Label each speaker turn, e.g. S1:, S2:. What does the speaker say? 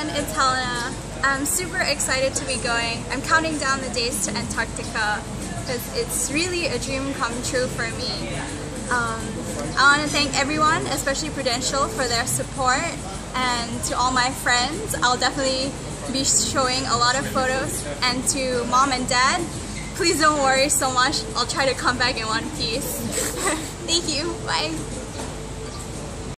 S1: everyone, it's Helena. I'm super excited to be going. I'm counting down the days to Antarctica because it's really a dream come true for me. I want to thank everyone, especially Prudential, for their support, and to all my friends. I'll definitely be showing a lot of photos, and to Mom and Dad, please don't worry so much. I'll try to come back in one piece. Thank you. Bye.